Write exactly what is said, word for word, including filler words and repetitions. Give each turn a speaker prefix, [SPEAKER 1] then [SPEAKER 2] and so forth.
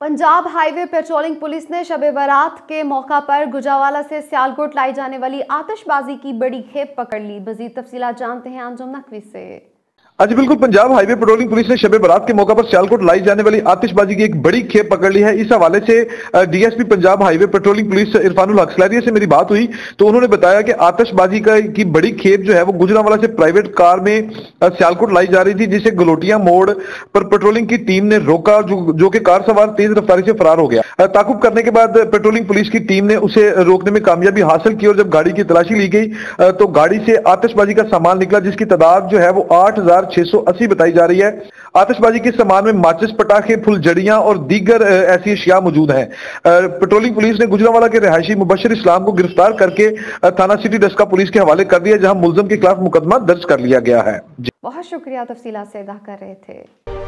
[SPEAKER 1] Punjab highway patrolling police ने शब बारात के मौका पर गुजरावाला से सियालकोट लाई जाने वाली आतिशबाजी की बड़ी खेप पकड़ ली। मजीद तफसीलात जानते हैं अंजुम नकवी से।
[SPEAKER 2] आज बिल्कुल पंजाब हाईवे पेट्रोलिंग पुलिस ने शब बारात के मौका पर सियालकोट लाई जाने वाली आतिशबाजी की एक बड़ी खेप पकड़ ली है। इस हवाले से DSP Punjab highway patrolling police Irfanul Haq Salaria से मेरी बात हुई तो उन्होंने बताया कि आतिशबाजी का की बड़ी खेप जो है वो गुजरावाला से प्राइवेट कार में सियालकोट लाई जा रही थी, जिसे गलोटिया मोड़ पर पेट्रोलिंग की टीम ने रोका, जो, जो कि कार सवार तेज रफ्तारी से फरार हो गया। ताकुब करने के बाद पेट्रोलिंग पुलिस की टीम ने उसे रोकने में कामयाबी हासिल की और जब गाड़ी की तलाशी ली गई तो गाड़ी से आतिशबाजी का सामान निकला, जिसकी तादाद जो है वो आठ हजार छह सौ अस्सी बताई जा रही है। आतिशबाजी के सामान में माचिस, पटाखे, फुलझड़ियां और दीगर ऐसी अशिया मौजूद हैं। पेट्रोलिंग पुलिस ने गुजरावाला के रहायशी मुबशर इस्लाम को गिरफ्तार करके थाना सिटी डस्का पुलिस के हवाले कर दिया, जहां मुलजम के खिलाफ मुकदमा दर्ज कर लिया गया है।
[SPEAKER 1] बहुत शुक्रिया, तफसीलात से आगाह कर रहे थे।